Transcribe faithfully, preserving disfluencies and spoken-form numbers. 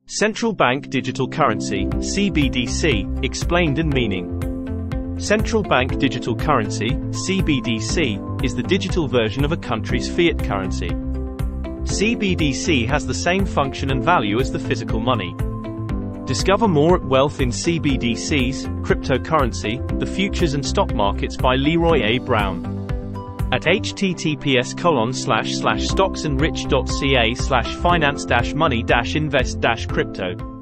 Central Bank Digital Currency, C B D C, explained in meaning. Central Bank Digital Currency, C B D C, is the digital version of a country's fiat currency. C B D C has the same function and value as the physical money. Discover more at Wealth in C B D Cs, Cryptocurrency, the Futures and Stock Markets by Leroy A. Brown. At https colon slash slash stocksandrich.ca slash finance dash money dash invest dash crypto.